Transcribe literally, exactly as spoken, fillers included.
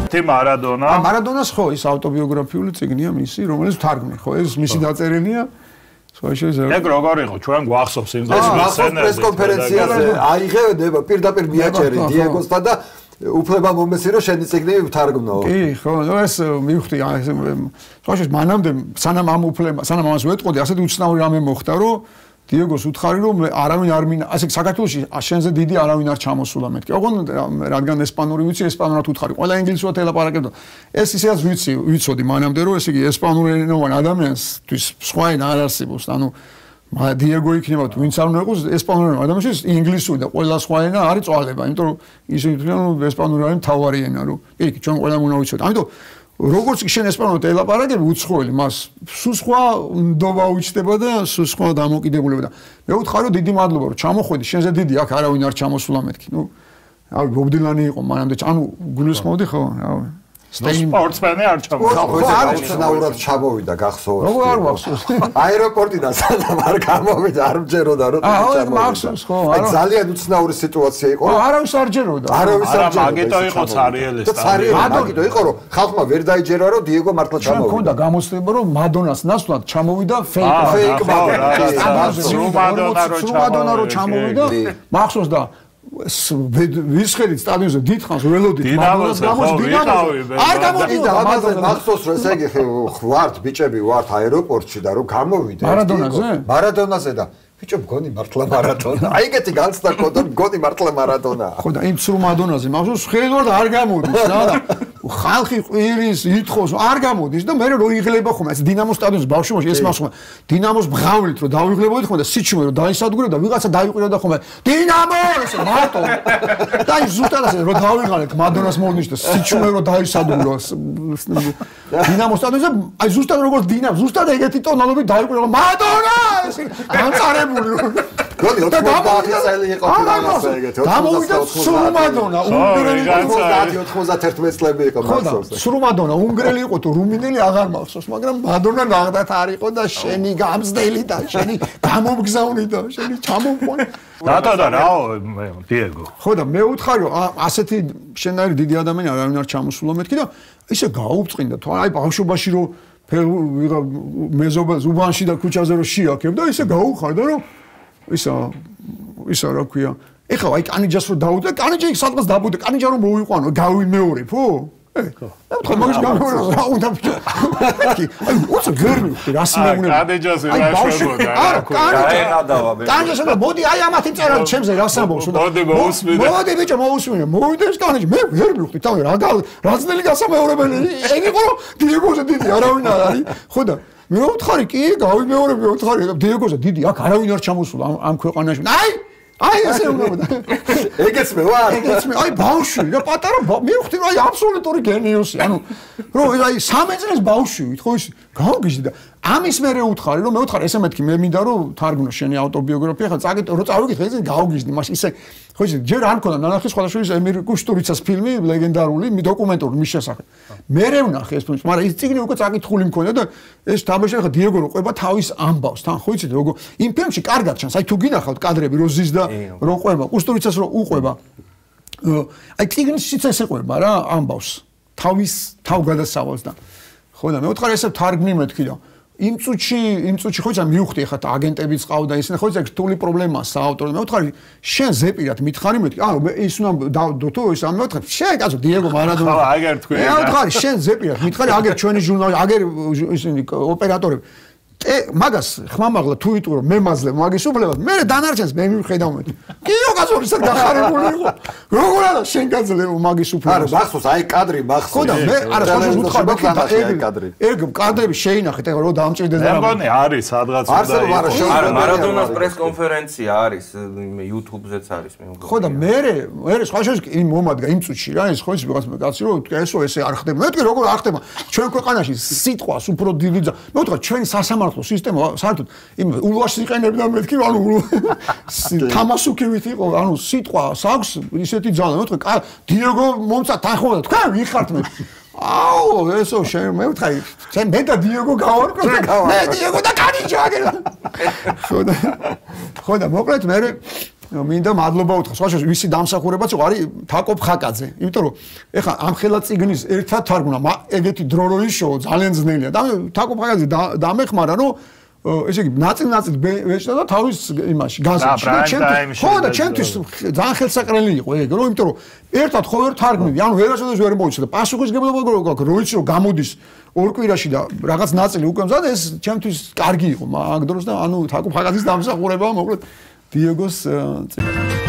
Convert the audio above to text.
თი მარადონა. მარადონას ხო ის ავტობიოგრაფიული წიგნია მისი, რომელიც თარგმნი ხო, ეს მისი დაწერილია. ეგ როგორ იყო ჩვენ გვახსოვს იმ დროს პრეს კონფერენციაზე აიღედება პირდაპირ მიაჭერი დიეგოსთან და უფლება მომესწრო რომ შენი წიგნი ვთარგმნო. კი, ხო, ეს მივხვდი, ეს თქო მანამდე სანამ ამ უფლება, სანამ ამას ვეტყოდი, ასეთი უცნაური რამე მოხდა, რომ დიეგოს უთხარი რომ არავინ არ მინა, ასე საქართველოში შენზე დიდი არავინ არ ჩამოსულა მეთქი. ოღონდ რადგან ესპანური ვიცი, ესპანურად უთხარი. ყველა ინგლისურად ელაპარაკებდა. ეს ისეაც ვიცი, ვიცოდი მანამდე რომ ესე იგი ესპანური ენოვან ადამიანისთვის სხვა ენა არ არსებობს. ანუ დიეგო იქნება თუ ვინც არ უნდა იყოს ესპანური ადამიანისთვის ინგლისური და ყველა სხვა ენა არის წვალება, იმიტომ რომ ისინი თვითონ ესპანური არის მთავარი ენა, რომ კი, ჩვენ ყველამ უნდა ვიცოდეთ. ამიტომ როგორც კი შენ ესპანურად ელაპარაკები უცხოელი მას სულ სხვა ნდობა უჩნდება და სულ სხვა დამოკიდებულება და მე ვუთხარი რომ დიდი მადლობა რომ ჩამოხვედი შენზე დიდი აქ არავინ არ ჩამოსულა მეთქი ნუ აი ბობდილანი იყო მანამდე ანუ გულისხმობდი ხო რავი სპორტსმენი არ ჩამოვიდა ხო არ უცნაურად ჩამოვიდა გახსოვს როგორ არ მახსოვს აეროპორტიდან სადამ არ გამოვიდა არ მჯეროდა რომ ჩამოვიდა მახსოვს ხო არა ძალიან უცნაური სიტუაცია იყო არავის არ ჯეროდა არავის არ ჯეროდა მაგიტო იყო სარბიელის მაგიტო იყო რომ ხალხმა ვერ დაიჯერა რომ დიეგო მართლა ჩამოვიდა მქონდა გამოცდილება რომ მადონას ნაცვლად ჩამოვიდა ფეიკ ფეიკ მადონა რომ ჩამოვიდა მახსოვს და ვისხედით სტადიონზე დიდხანს ველოდით დინამოს გამოსდინამოს არ გამოდიდა ამაზე მახსოვს რომ ესე იგი ვართ ბიჭები ვართ აეროპორტში და რომ გამოვიდა მარადონაზე მარადონაზე და ბიჭო მგონი მართლა მარადონა აი ეგეთი განცდა ქონდა მგონი მართლა მარადონა ხო და იმ სრულ მადონაზე მახსოვს ხედავთ არ გამოდის რა და ხალხი ყვირის ითხოვს არ გამოდის და მე რო იღლება ხომ ეს დინამოს სტადიონზე ბავშვობაში ეს მახსოვს დინამოს ბღავლით რომ დავიღლებოდი ხომ და სიჩუმე რომ დაისადგურე და ვიღაცა დაიყვირა ხომ დინამო ესე მარტო და ის ზუსტად ასე რომ დავიღალეთ მადონას მოვნიშნე და სიჩუმე რომ დაისადგურო დინამოს სტადიონზე აი ზუსტად როგორც დინამო ზუსტად ეგეთი ტონალობით დაიყვირა მადონა ესე განწარებული გონი ოცდაათი წელი იყო ფინალზე ეგეთი გამოვიდა სრულ მადონა უნგრელი ოცდაათი წლები იყო მახსოვს სრულ მადონა უნგრელი იყო თუ რუმინელი აღარ მახსოვს მაგრამ მადონა ნახდათ არ იყო და შენი გამზდელი და შენი გამომგზავნი და შენი ჩამოყვანი დათო და რაო დიეგო ხო და მე ვუთხარი რომ ასეთი შენაირი დიდი ადამიანი არავინ არ ჩამოსულა მეთქი და ისე გაუწყინდა თუ აი ბავშვობაში რომ ვიღა მეზობელს უბანში და ქუჩაზე რომ შეაქებ და ისე გაუხარდა რომ ისა ისა რა ქვია ეხლა აი კანიჯას რომ დაუდა კანიჯა იქ სადღაც დაბუდა კანიჯა რომ მოვიყვანო გავიმეორე ხო ეხლა მე მაგის გამეორე რა უნდა კი აი უცებ გერმი რას მეუნე კანიჯას რა შეგვოდა არა კანიჯა კანიჯას და მოდი აი ამათი წერა ჩემზე რას ამბობს მოდი მოусმინე მოდი ბიჭო მოусმინე მოვიდა ეს კანიჯა მე ვერ მივხვდი თავი რა რა ძნელი გასამეორებელი ეგ იყო რომ დიეგოზე დიდი არავინ არ არის ხო და მე ვუთხარი კი გავიმეორე მე ვუთხარი დიეგოზე დიდი აქ არავინ არ ჩამოსულა ამ ქვეყანაში აი აი ესე უნდა ეგეც მე ვარ ეგეც მე აი ბავშვი რა პატარა მე ვხვდი აი აბსოლუტური გენიოსი ანუ რომ აი სამი წლის ბავშვი ხო ის გავგიჟდი და ამის მერე ვუთხარი რომ მე ვუთხარი ესე მეთქი მე მინდა რომ თარგმნო შენი ავტობიოგრაფია ხა წაგეთ რომ წავიგეთ ეს გავგიჟდი მას ისე ხო ის ჯერ არ მქონდა ნანახი სხვადასხვის ემირ კუშტურიცას ფილმი ლეგენდარული დოკუმენტური მის შესახებ მე ვნახე ეს ფილმი მაგრამ ის წიგნი უკვე წაკითხული მქონდა და ეს თამაში ხა დიეგო რო ყვება თავის ამბავს თან ხო იცით როგორ იმ ფილმში კარგად ჩანს აი თუ გინახავთ კადრები რო ზის და რო ყვება კუშტურიცას რო უყვება აი წიგნშიც ეს ეყვება რა ამბავს თავის თავგადასავალს და ხო და მე ვუთხარი ესე თარგმნი მეთქი და იმ წუთში იმ წუთში ხო იცი მივხვდი ხა აგენტებიც ყავდა ისინი ხო იცი რთული პრობლემაა საავტორო მე ვუთხარი შენ ზეპირად მითხარი მეთქი აა ის უნდა დავდოთო ის ამ მეთქი შენ კაცო დიეგო მარადონა ხო აგერ თქვი მე ვუთხარი შენ ზეპირად მითხარი აგერ ჩვენი ჟურნალი აგერ ისინი ოპერატორები მაგას ხმამაღლა თუ იტყვი რომ მე მაძლევ მაგის უფლებად მე დანარჩენს მე მივხედავ მე კიო კაცო ისე გახარებული იყო როგორ არა შენ გაძლევ მაგის უფლებად არა მახსოვს აი კადრი მახსოვს ხო და მე არა სხვაშორის ვუთხარ ეგ კადრი ეგ კადრები შეინახეთ ეხლა რომ დამჭირდეს და მგონი არის სადღაც უნდა იყოს არა მარადონას პრეს კონფერენცია არის YouTube-ზეც არის მე მგონი ხო და მე მე სხვაშორის იმ მომადგა იმ წუთში რა ეს ხო ის ვიღაც კაცი რომ ესო ესე არ ხდება მე ვთქვი როგორ არ ხდება ჩვენ ქვეყანაში სიტყვას უფრო დიდი და მე ვთქვი ჩვენი სასამართლო სისტემა საერთოდ იმ ულვაში იყენებდა მეთქი ანუ თამასუქივით იყო ანუ სიტყვა აქვს ისეთი ძალა მე ვთქვი დიეგო მომცა თანხმობა თქვენ ვიხართ მე აუ ესო შენ მე ვთქვი შენ მე და დიეგო გავარკვევ მე დიეგო და კანიჯა ხო და ხო და მოკლედ მე მინდა მადლობა უთხრა. სხვა შორის ვისი დამსახურებაც იყო არის თაკობ ხაკაძე. იმიტომ რომ ეხლა ამ ხელა წიგნის ერთად თარგმნა, ეგეთი დრო რო იშოო ძალიან ძნელია. და თაკობ ხაკაძე დამეხმარა, რომ ესე იგი ნაწილ-ნაწილ ვეჭდა და თავის იმაში გაზეთში და ჩემთვის ხო და ჩემთვის ძალიან ხელსაყრელი იყო ეგ, რომ იმიტომ რომ ერთად ხო ვერ თარგმნიდი, ანუ ვერასოდეს ვერ მოიცოდა და პასუხისგებლობა გვაქვს, რო იცი რომ გამოდის ორ კვირაში და რაღაც ნაწილი უკვე მზადდა, ეს ჩემთვის კარგი იყო მაგ დროს და ანუ თაკობ ხაკაძის დამსახურება მოკლედ დიეგოს